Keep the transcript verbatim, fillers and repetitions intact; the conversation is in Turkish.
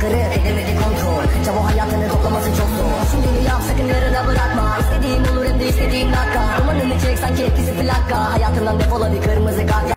yukarı edemedi kontrol. Çabuk hayatını toplaması çok zor. Şimdi yap sakın yarına bırakma. İstediğim olur hem de istediğim dakika. Romanını çek sanki etkisi plaka. Hayatından defola bir kırmızı kart.